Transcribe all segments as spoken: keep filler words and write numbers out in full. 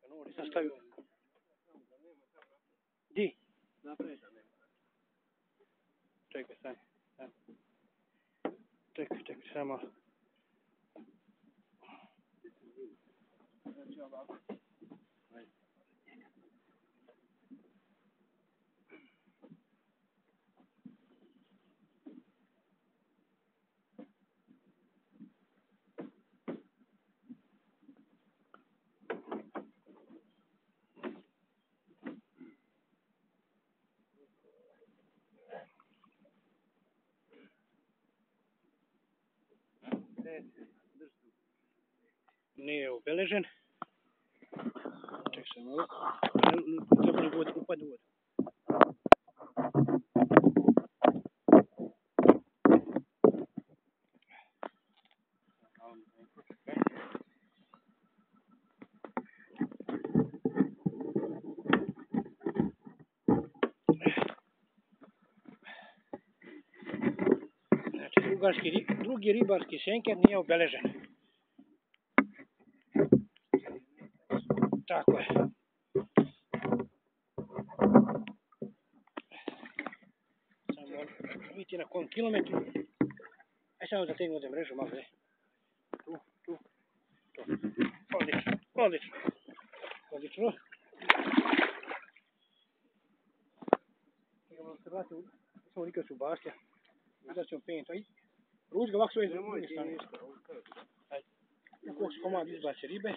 Ovo nisam stavio. Di? Čekaj, stani. Čekaj, čekaj, samo. Znači ovako. Nije obeležen. Ček se malo. Treba li vod, upad u vodu. Znači, drugarski, drugi ribarski senker nije obeležen. Tako je. Samo vidite na kom kilometru. Aj samo zategnu ovdje mrežu malo. Tu, tu, tu. Odlično, odlično. Odlično. Čekamo da se vratim. Samo nikad su baštja. Da ćemo penjeti. Aj, ruč ga ovako svoje druge strane. Ajde. Kako se komad izbaci ribe.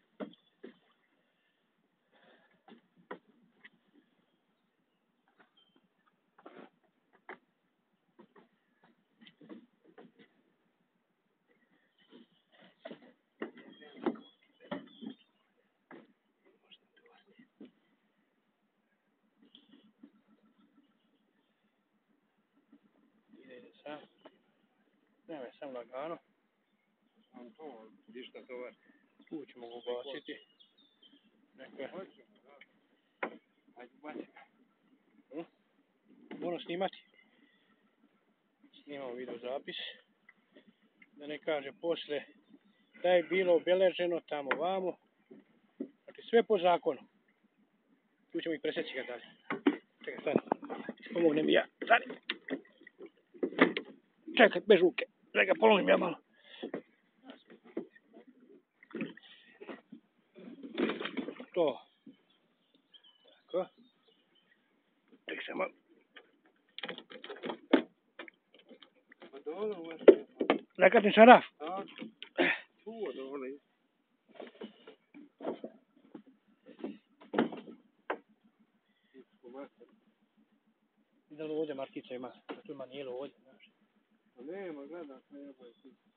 Sam. Nemoj, sam lagano. Sam to, ništa tovar. Tu ćemo ga ubaciti. Nekaj. Ajde, ubaci. Hm? Moram snimati. Snimamo video zapis. Da ne kaže posle da je bilo obeleženo tamo vamo. Znači sve po zakonu. Tu ćemo ih preseći ga dalje. Čekaj, stani. Pomogne mi ja. Stani. Čekaj, bez ruke. Čekaj, polomim ja malo. To. Tako. Čekaj se malo. Pa dobro, uvaš. Zakatim sam raf. Da, čuo dobro. Da li ovdje markica ima? Tu ima nijelo ovdje, znaš. Pa nema, gledam, ne jebaj ti.